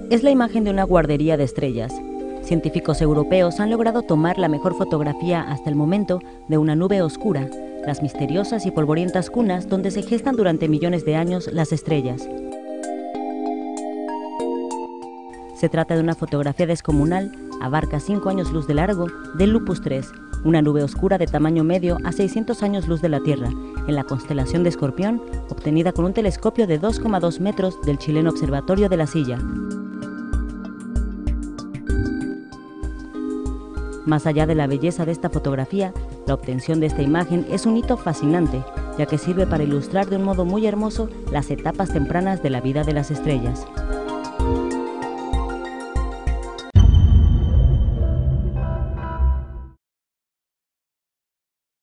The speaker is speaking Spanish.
Es la imagen de una guardería de estrellas. Científicos europeos han logrado tomar la mejor fotografía hasta el momento de una nube oscura, las misteriosas y polvorientas cunas donde se gestan durante millones de años las estrellas. Se trata de una fotografía descomunal, abarca 5 años luz de largo, del Lupus 3, una nube oscura de tamaño medio a 600 años luz de la Tierra, en la constelación de Escorpión, obtenida con un telescopio de 2,2 metros del chileno Observatorio de la Silla. Más allá de la belleza de esta fotografía, la obtención de esta imagen es un hito fascinante, ya que sirve para ilustrar de un modo muy hermoso las etapas tempranas de la vida de las estrellas.